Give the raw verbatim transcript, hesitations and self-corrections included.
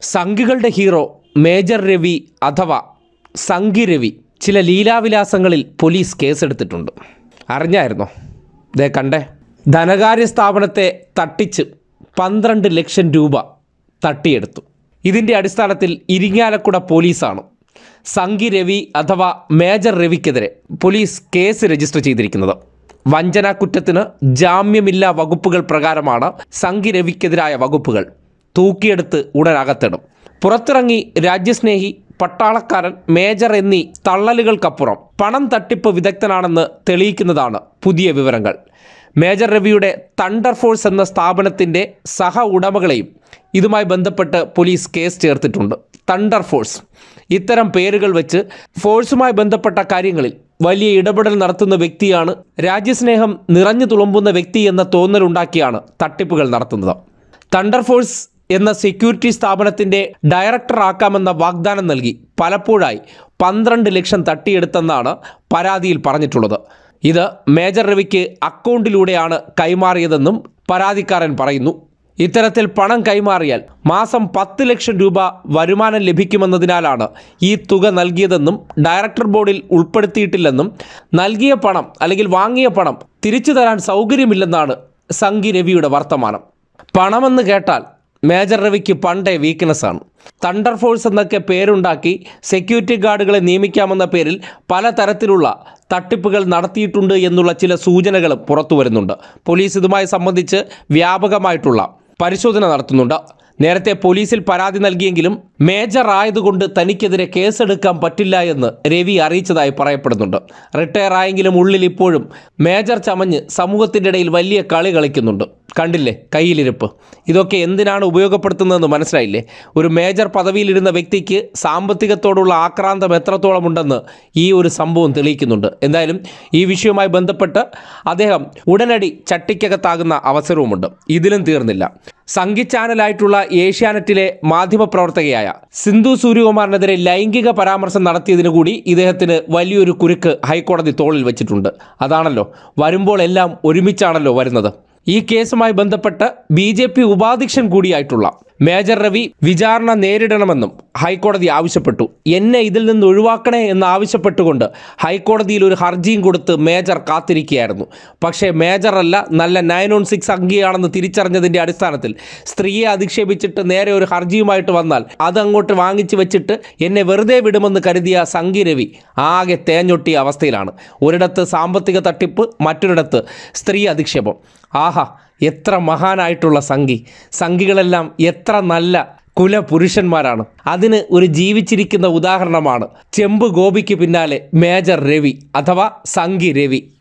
സംഘികളുടെ hero major Ravi അഥവാ സംഘി രവി ചില ലീലാവിലാസങ്ങളിൽ police കേസെടുത്തിട്ടുണ്ട്. അറിഞ്ഞായിരുന്നോ? ദേ കണ്ടേ, ധനകാര്യ സ്ഥാപനത്തെ തട്ടിച്ച് പന്ത്രണ്ട് ലക്ഷം രൂപ തട്ടിയെടുത്തു. ഇതിൻ്റെ അടിസ്ഥാനത്തിൽ ഇരിങ്ങാലക്കുട പോലീസാണ് സംഘി രവി അഥവാ മേജർ രവിക്കെതിരെ പോലീസ് കേസ് രജിസ്റ്റർ ചെയ്തിരിക്കുന്നത്. വഞ്ചനാ കുറ്റത്തിന് ജാമ്യമില്ലാ വകുപ്പുകൾ പ്രകാരമാണ് സംഘി രവിക്കെതിരായ വകുപ്പുകൾ. തൂക്കിയെടുത്ത് ഉടൻ അകത്തിടും. പുറത്തിറങ്ങി രാജ്യസ്നേഹി, പട്ടാളക്കാരൻ, മേജർ എന്നീ തള്ളലുകൾക്കപ്പുറം പണം തട്ടിപ്പ് വിദഗ്ധനാണെന്ന് തെളിയിക്കുന്നതാണ് പുതിയ വിവരങ്ങൾ. മേജർ രവിയുടെ തണ്ടർ ഫോഴ്സ് എന്ന സ്ഥാപനത്തിൻ്റെ സഹ ഉടമകളെയും ഇതുമായി ബന്ധപ്പെട്ട് പോലീസ് കേസ് ചേർത്തിട്ടുണ്ട്. തണ്ടർ ഫോഴ്സ് ഇത്തരം പേരുകൾ വെച്ച് ഫോഴ്സുമായി ബന്ധപ്പെട്ട കാര്യങ്ങളിൽ വലിയ ഇടപെടൽ നടത്തുന്ന വ്യക്തിയാണ്. രാജ്യസ്നേഹം നിറഞ്ഞു തുളുമ്പുന്ന വ്യക്തി എന്ന തോന്നലുണ്ടാക്കിയാണ് തട്ടിപ്പുകൾ നടത്തുന്നത്. തണ്ടർ ഫോഴ്സ് എന്ന സെക്യൂരിറ്റി സ്ഥാപനത്തിൻ്റെ ഡയറക്ടർ ആക്കാമെന്ന വാഗ്ദാനം നൽകി പലപ്പോഴായി പന്ത്രണ്ട് ലക്ഷം തട്ടിയെടുത്തെന്നാണ് പരാതിയിൽ പറഞ്ഞിട്ടുള്ളത്. ഇത് മേജർ രവിക്ക് അക്കൗണ്ടിലൂടെയാണ് കൈമാറിയതെന്നും പരാതിക്കാരൻ പറയുന്നു. ഇത്തരത്തിൽ പണം കൈമാറിയാൽ മാസം പത്ത് ലക്ഷം രൂപ വരുമാനം ലഭിക്കുമെന്നതിനാലാണ് ഈ തുക നൽകിയതെന്നും ഡയറക്ടർ ബോർഡിൽ ഉൾപ്പെടുത്തിയിട്ടില്ലെന്നും നൽകിയ പണം അല്ലെങ്കിൽ വാങ്ങിയ പണം തിരിച്ചു തരാൻ സൗകര്യമില്ലെന്നാണ് സംഘി രവിയുടെ വർത്തമാനം. പണമെന്ന് കേട്ടാൽ മേജർ രവിക്ക് പണ്ടേ വീക്ക്നെസ്സാണ്. തണ്ടർ ഫോഴ്സ് എന്നൊക്കെ പേരുണ്ടാക്കി സെക്യൂരിറ്റി ഗാർഡുകളെ നിയമിക്കാമെന്ന പേരിൽ പലതരത്തിലുള്ള തട്ടിപ്പുകൾ നടത്തിയിട്ടുണ്ട് എന്നുള്ള ചില സൂചനകളും പുറത്തു വരുന്നുണ്ട്. പോലീസ് ഇതുമായി സംബന്ധിച്ച് വ്യാപകമായിട്ടുള്ള പരിശോധന നടത്തുന്നുണ്ട്. നേരത്തെ പോലീസിൽ പരാതി നൽകിയെങ്കിലും മേജർ ആയതുകൊണ്ട് തനിക്കെതിരെ കേസെടുക്കാൻ പറ്റില്ല എന്ന് രവി അറിയിച്ചതായി പറയപ്പെടുന്നുണ്ട്. റിട്ടയർ ആയെങ്കിലും ഉള്ളിൽ ഇപ്പോഴും മേജർ ചമഞ്ഞ് സമൂഹത്തിൻ്റെ ഇടയിൽ വലിയ കളി കളിക്കുന്നുണ്ട്. കണ്ടില്ലേ കയ്യിലിരിപ്പ്? ഇതൊക്കെ എന്തിനാണ് ഉപയോഗപ്പെടുത്തുന്നതെന്ന് മനസ്സിലായില്ലേ? ഒരു മേജർ പദവിയിലിരുന്ന വ്യക്തിക്ക് സാമ്പത്തികത്തോടുള്ള ആക്രാന്തം എത്രത്തോളം ഉണ്ടെന്ന് ഈ ഒരു സംഭവം തെളിയിക്കുന്നുണ്ട്. എന്തായാലും ഈ വിഷയവുമായി ബന്ധപ്പെട്ട് അദ്ദേഹം ഉടനടി ചട്ടിക്കകത്താകുന്ന അവസരവുമുണ്ട്. ഇതിലും തീർന്നില്ല. സംഘി ചാനലായിട്ടുള്ള ഏഷ്യാനെറ്റിലെ മാധ്യമപ്രവർത്തകയായ സിന്ധു സൂര്യകുമാറിനെതിരെ ലൈംഗിക പരാമർശം നടത്തിയതിനു കൂടി ഇദ്ദേഹത്തിന് വലിയൊരു കുരുക്ക് ഹൈക്കോടതി തോളിൽ വെച്ചിട്ടുണ്ട്. അതാണല്ലോ, വരുമ്പോൾ എല്ലാം ഒരുമിച്ചാണല്ലോ വരുന്നത്. ഈ കേസുമായി ബന്ധപ്പെട്ട് ബി ജെ പി ഉപാധ്യക്ഷൻ കൂടിയായിട്ടുള്ള മേജർ രവി വിചാരണ നേരിടണമെന്നും ഹൈക്കോടതി ആവശ്യപ്പെട്ടു. എന്നെ ഇതിൽ നിന്ന് ഒഴിവാക്കണേ എന്ന് ആവശ്യപ്പെട്ടുകൊണ്ട് ഹൈക്കോടതിയിൽ ഒരു ഹർജിയും കൊടുത്ത് മേജർ കാത്തിരിക്കുകയായിരുന്നു. പക്ഷേ മേജറല്ല, നല്ല നയൻ ഓൺ സിക്സ് അംഗീയാണെന്ന് തിരിച്ചറിഞ്ഞതിൻ്റെ അടിസ്ഥാനത്തിൽ സ്ത്രീയെ അധിക്ഷേപിച്ചിട്ട് നേരെ ഒരു ഹർജിയുമായിട്ട് വന്നാൽ അത് അങ്ങോട്ട് വാങ്ങിച്ചു വെച്ചിട്ട് എന്നെ വെറുതെ വിടുമെന്ന് കരുതിയ സംഘി രവി ആകെ തേഞ്ഞൊട്ടിയ അവസ്ഥയിലാണ്. ഒരിടത്ത് സാമ്പത്തിക തട്ടിപ്പ്, മറ്റൊരിടത്ത് സ്ത്രീ അധിക്ഷേപം. ആഹാ, എത്ര മഹാനായിട്ടുള്ള സംഘി! സംഘികളെല്ലാം എത്ര നല്ല കുലപുരുഷന്മാരാണ്. അതിന് ഒരു ജീവിച്ചിരിക്കുന്ന ഉദാഹരണമാണ് ചെമ്പ് ഗോപിക്ക് പിന്നാലെ മേജർ രവി അഥവാ സംഘി രവി.